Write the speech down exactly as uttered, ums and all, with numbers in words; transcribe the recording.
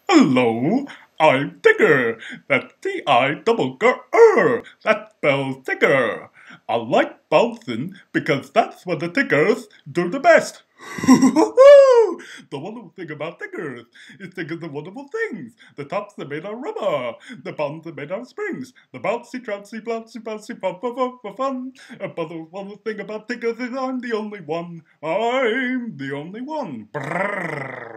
Hello, I'm Tigger. That's T I double G R. That spells Tigger. I like bouncing because that's what the Tiggers do the best. The wonderful thing about Tiggers is Tiggers are wonderful things. The tops are made of rubber. The bottoms are made of springs. The bouncy, trouncy, bouncy, bouncy, fun, fun, fun, fun, fun. But the wonderful thing about Tiggers is I'm the only one. I'm the only one. Brrr.